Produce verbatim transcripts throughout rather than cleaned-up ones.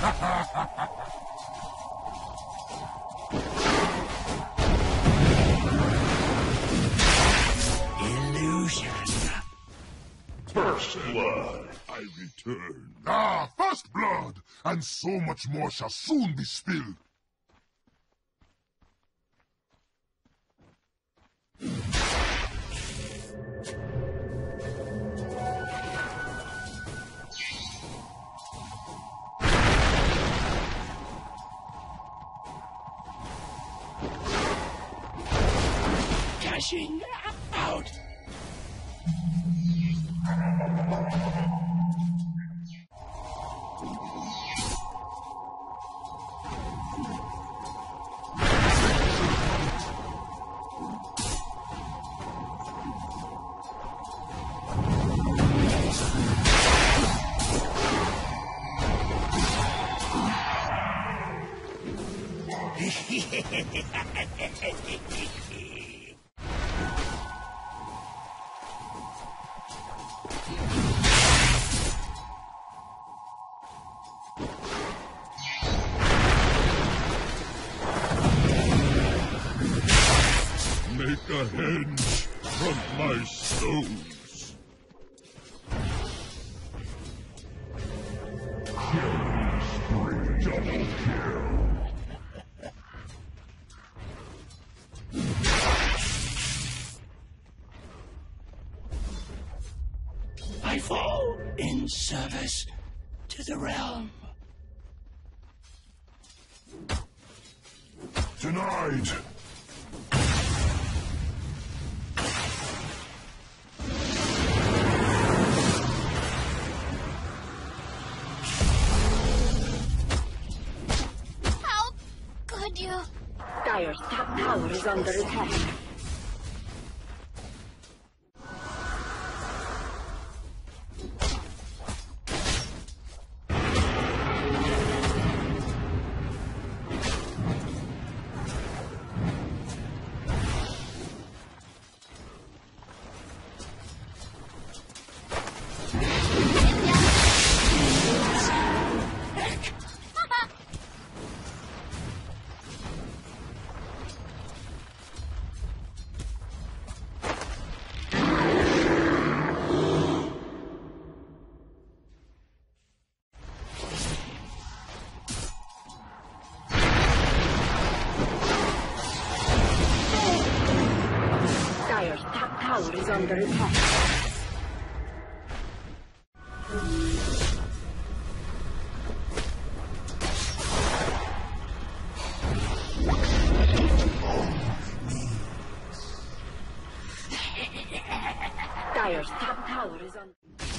Illusion. First blood. I return. Ah, first blood! And so much more shall soon be spilled. Dashing out. Make a henge from my stones. Killing spree, double kill. I fall in service to the realm. Denied. How could you? Dire's top tower is under attack. Dire's top tower is under attack. Dire's top tower is under.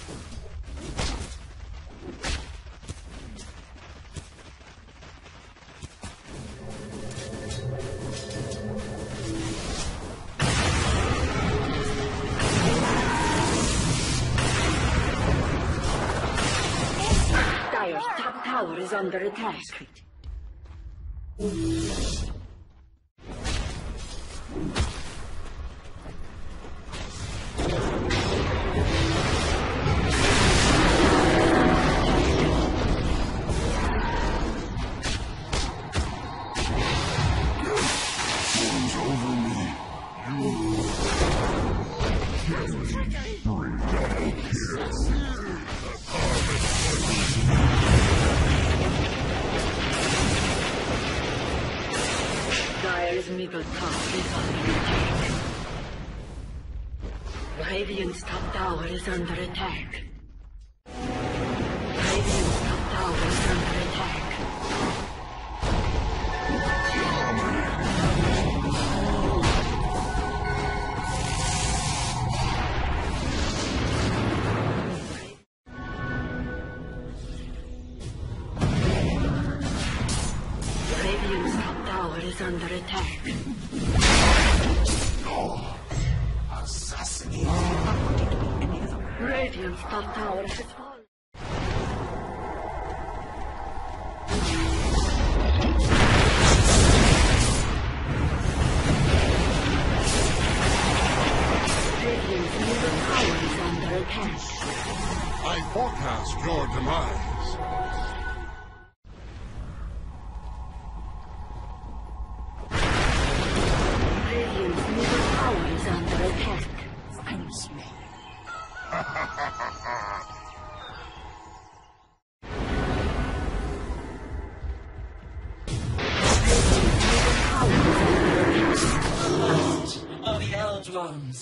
Dire's top tower is under attack. Storms over me. You. Killing spree, double kill. Dire's middle tower is under attack. Radiant's top tower is under attack. Radiant's top tower is under attack. Radiant's top tower is under attack. Assassinate. Radiant's top tower has fallen. Radiant's middle tower is under attack. I forecast your demise. eludes me. Of the Eldrums.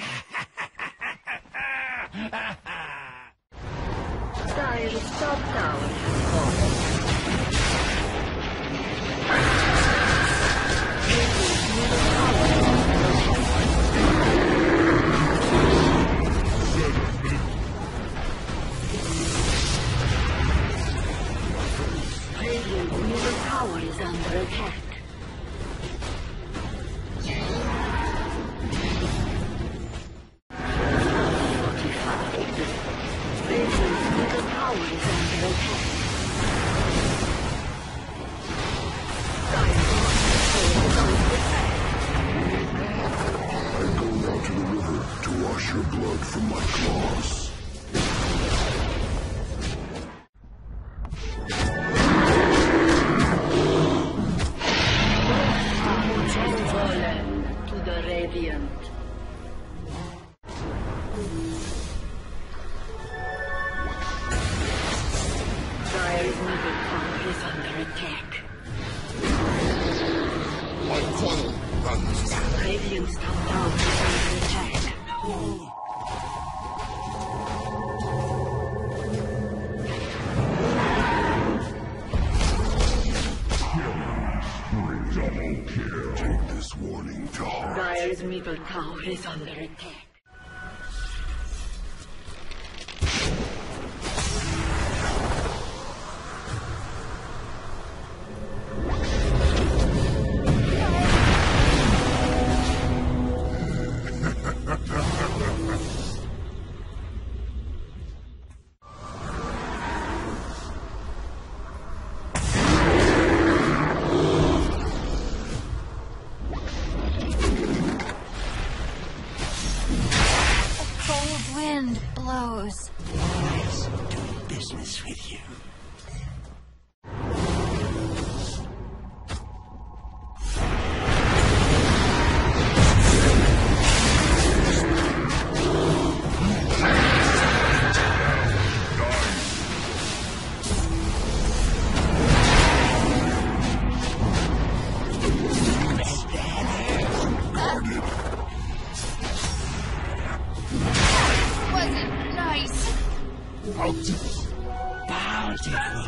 Dire's top tower has fallen. Radiant's middle tower is under attack. Your blood from my claws. To the Radiant. Dire's middle tower is under attack. My coil runs down. Radiant's top tower is under attack. Double kill. Take this warning to heart. Dire's middle tower is under attack. Wind blows. Let's do business with you. Wasn't nice. Bountiful. Bountiful.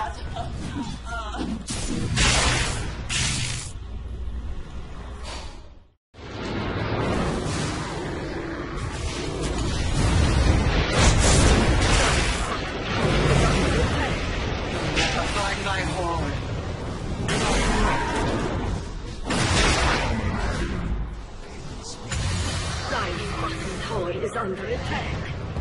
Find thy horn. Dire's bottom tower is under attack.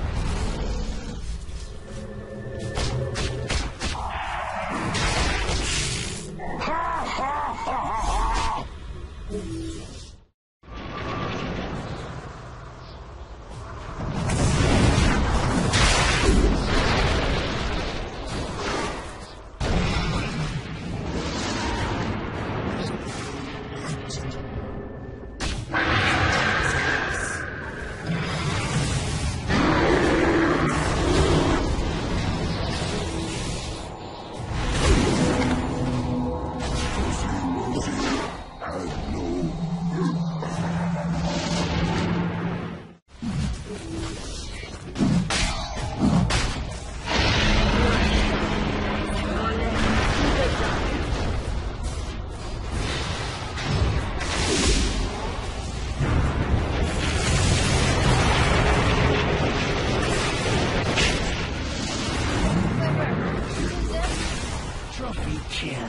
Trophy kill.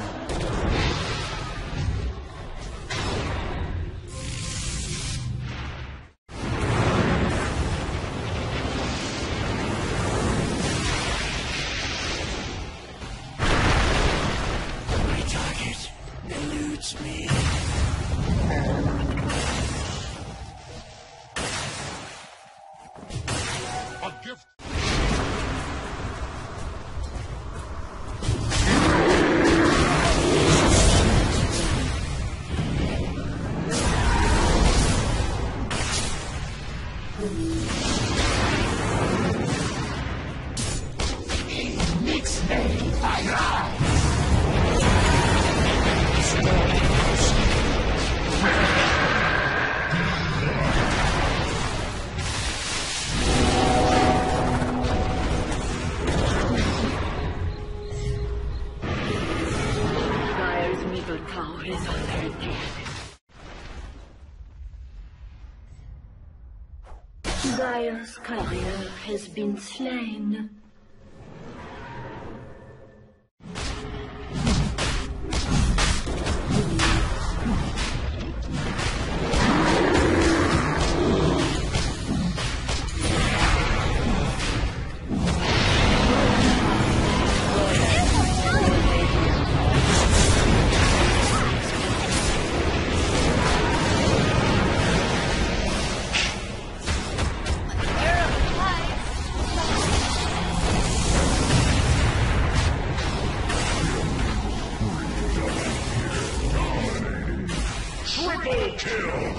My target eludes me. A gift. Mix me, fire! Dire's middle tower is under attack. Dire's courier has been slain. Triple kill!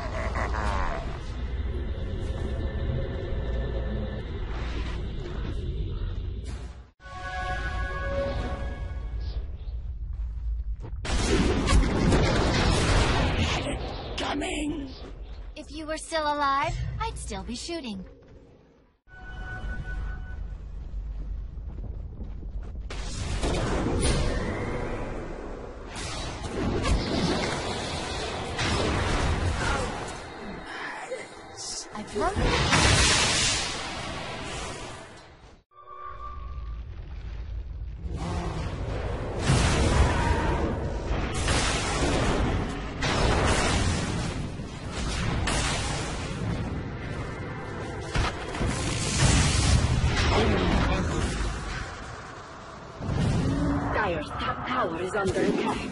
Coming! If you were still alive, I'd still be shooting. I broke it. Dire's top tower is under attack.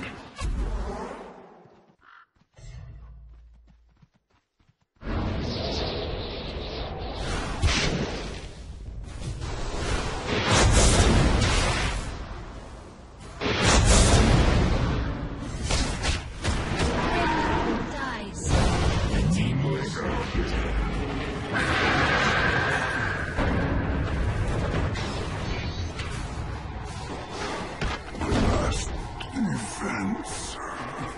Dies. Defense.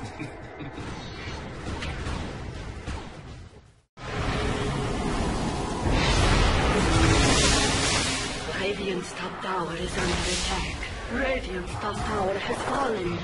Radiant's top tower is under attack. Radiant's top tower has fallen.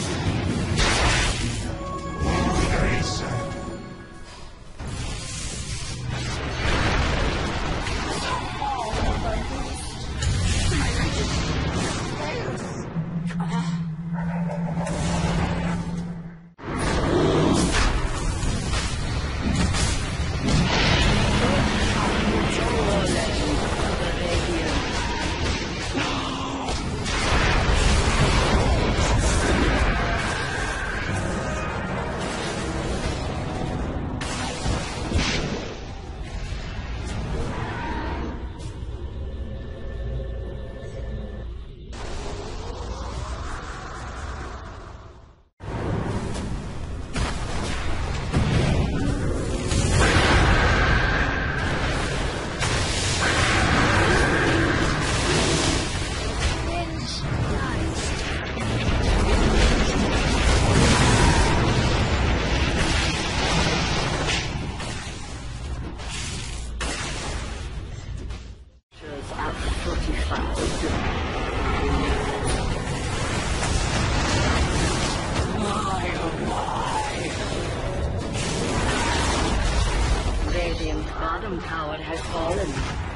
Radiant's bottom tower has fallen.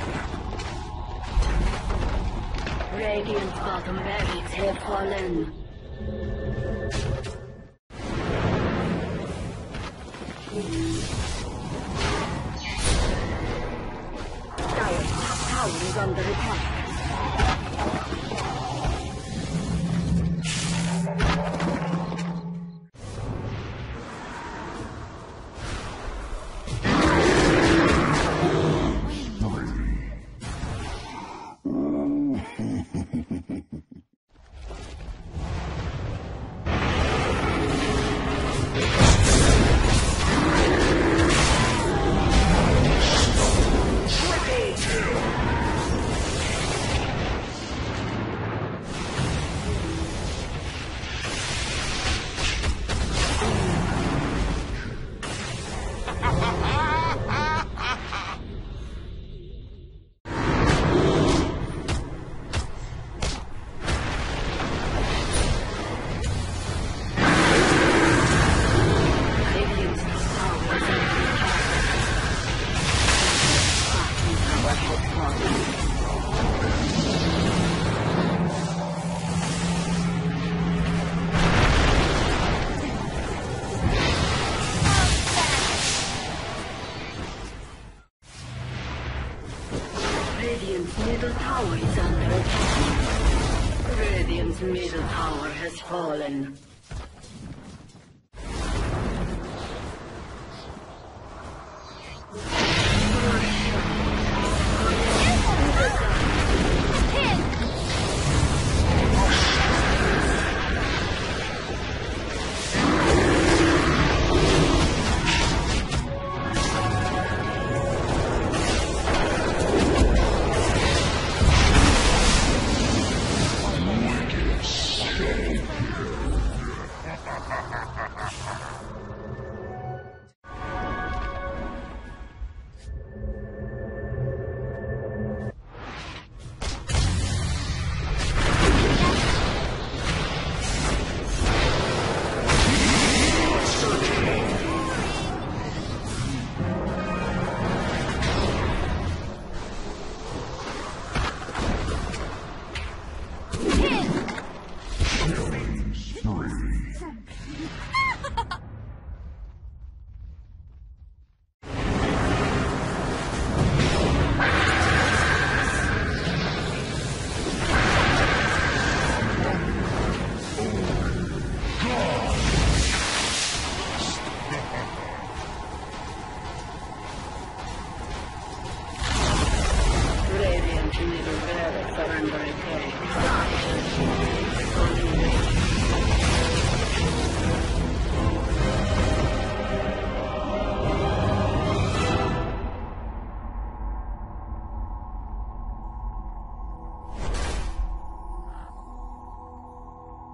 Radiant's bottom barracks have fallen. Dire's top tower is under attack. Radiant's middle tower is under attack. Radiant's middle tower has fallen.